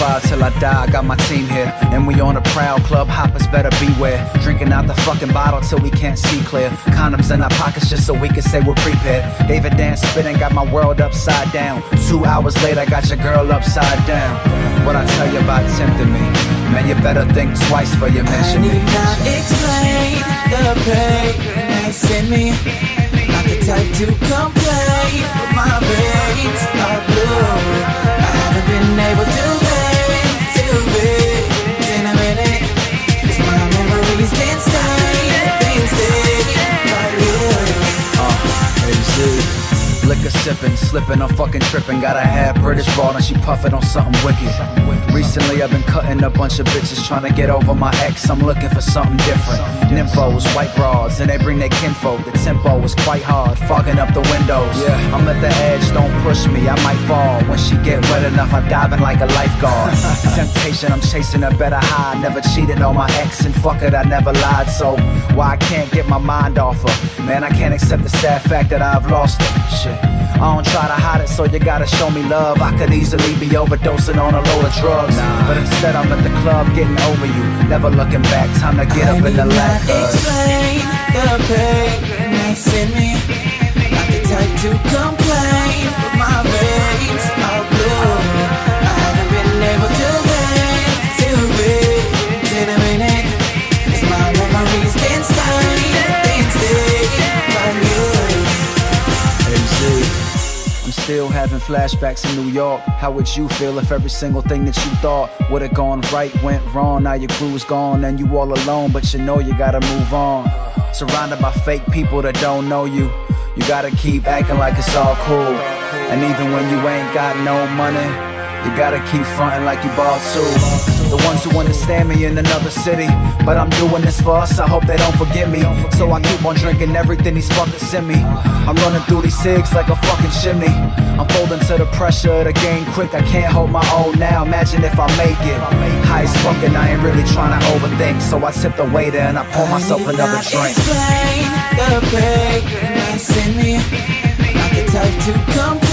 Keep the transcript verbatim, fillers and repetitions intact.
survive till I die, I got my team here. And we on a prowl, club hoppers better beware. Drinking out the fucking bottle till we can't see clear. Condoms in our pockets just so we can say we're prepared. David Dan spitting, got my world upside down. Two hours later, got your girl upside down. What I tell you about tempting me, man, you better think twice before you mention me. I need not explain the pain they send me. Not the type to complain, but my veins are blue. I haven't been able to wait, to wait in a minute. 'Cause my memories can't stay, can't stay like you. Uh, A Z. Liquor sipping, slipping, I'm fucking tripping. Got a half British ball and she puffing on something wicked. Recently I've been cutting a bunch of bitches trying to get over my ex. I'm looking for something different. Nymphos, white bras, and they bring their kinfolk. The tempo is quite hard, fogging up the windows. Yeah, I'm at the edge, don't push me, I might fall. When she get wet enough, I'm diving like a lifeguard. Temptation, I'm chasing a better high. Never cheated on my ex, and fuck it, I never lied. So why I can't get my mind off her? Man, I can't accept the sad fact that I've lost her. Shit, I don't try to hide it, so you gotta show me love. I could easily be overdosing on a load of drugs, nah. But instead I'm at the club getting over you. Never looking back, time to get up in the lap. I need not explain the pain they send me. Not the type to complain, but my veins are blue. I haven't been able to wait, to wait in a minute. 'Cause my memories can't stay, can't stay like you. A Z. I'm still having flashbacks in New York. How would you feel if every single thing that you thought would've gone right went wrong? Now your crew's gone and you all alone, but you know you gotta move on. Surrounded by fake people that don't know you, you gotta keep acting like it's all cool. And even when you ain't got no money, you gotta keep fronting like you ball too. The ones who understand me in another city, but I'm doing this for us, I hope they don't forget me. So I keep on drinking everything these fuckers send me. I'm running through these cigs like a fucking chimney. I'm folding to the pressure of the game quick, I can't hold my own now. Imagine if I make it. High as fucking, I ain't really trying to overthink. So I tip the waiter and I pour myself another drink. Explain the pain they send me. Not the type to complain.